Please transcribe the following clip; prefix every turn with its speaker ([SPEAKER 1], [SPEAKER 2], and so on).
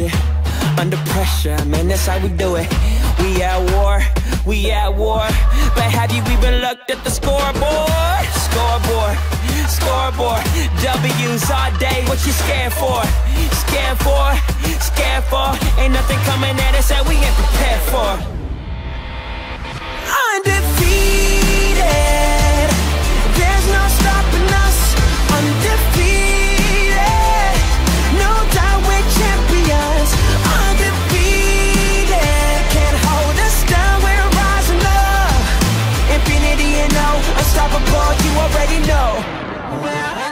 [SPEAKER 1] it. Under pressure, man, that's how we do it. We at war, but have you even looked at the scoreboard? Scoreboard, scoreboard, W's all day, what you scared for? Scared for, scared for, ain't nothing coming at us that we ain't prepared for. Undefeated, there's no stopping us. Undefeated, no doubt we're champions. Undefeated, can't hold us down, we're rising up. Infinity and no, unstoppable, you already know.